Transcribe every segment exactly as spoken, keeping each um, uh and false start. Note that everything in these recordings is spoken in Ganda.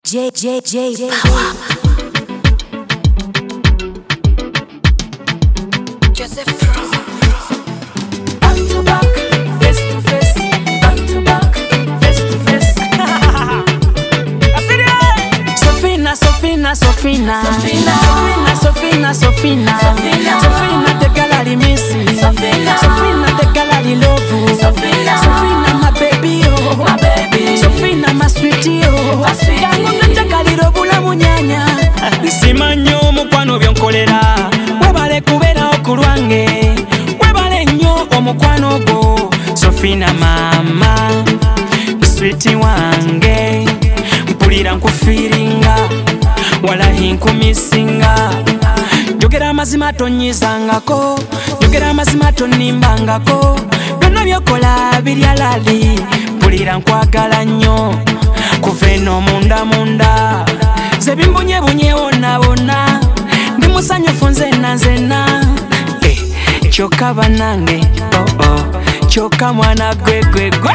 J J J J Joseph From back to back, face to face, back to back, face to face. Sofina, Sofina, Sofina, Sofina, Sofina, Sofina, Sofina, Sofina te galari missy, Sofina, Sofina te galari love, Sofina, Sofina my baby oh, my baby, Sofina my sweetie oh, my sweetie. Simanyo omukwano byonkolera webale kubeera okulwange webale nnyo omukwano gwo Sofina mama sweetie wange mpulira nkufiringa walahi nkumisinga jogera amazima tonyizangako jogera amazima tonimbangako byonna byokola biryalali mpulira nkwagala nnyo kuva eno munda munda zebimbunye bunye wona wona ndi musanyufu nzena nzena eh, kyokka banange oh oh kyokka mwana gwe gwe gwe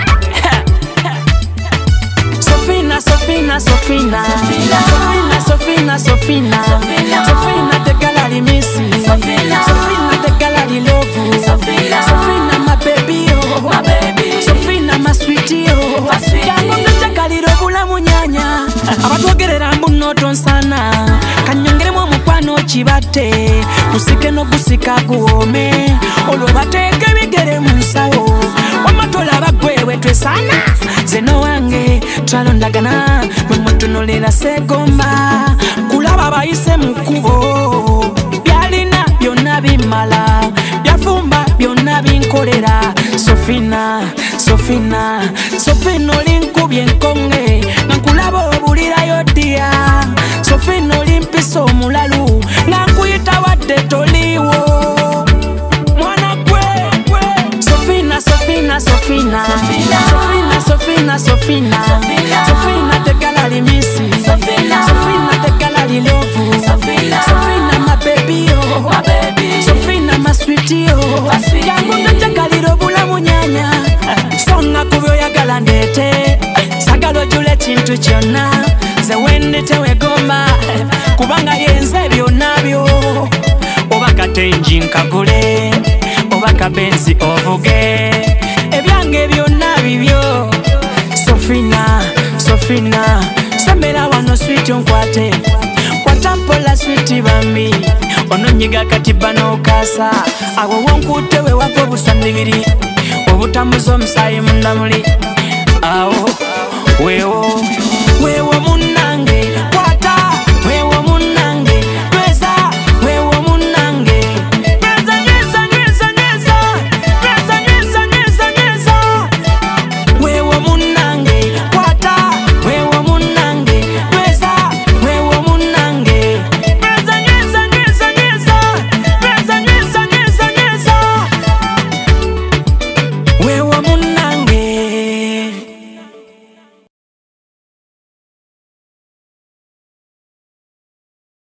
Sofina, Sofina, Sofina, Sofina, Sofina, Sofina, Sofina te galari missy, Sofina te galari love, Sofina my baby oh, my baby, Sofina my sweetie oh, my sweetie. Te galiro bulamu nyanya abatwogerera mbuno tonsana kanyongeremu omukwano kibate kusike no kusika guome olwo bateeke bigere mu nsawo wamatola bagwewe twesana zeno wange twalondagana mwemutunulira segomba kulaba bayise mu kkubo byalina byonna bimala byafumba byonna binkolera Sofina, Sofina, Sofina olinkubye enkonge nankulaba obulirayo ddiya Sofina olimpisa omulalu nankuyita wadde toliwo mwana gwe Sofina, Sofina, Sofina, Sofina, Sofina, Sofina, Sofina te galari missy, Sofina te galari love, Sofina my baby oh, my baby, Sofina my sweetie oh, my sweetie. Yangu te galiro bulamu nyanya songa kubyo yagala ndete sagalo jule kintu kyonna ze wendete wegomba kubanga yenze byonna byo oba katenji nkagule oba kabenzi ovuge ebyange byonna bibyo Sofina, Sofina sembera wano sweetie nkwate kwatampola sweetie bambi ononyiga katiba n'okasa awo wonkute we wako busandibiri obutamuza omusaayi mundamuli awo wewo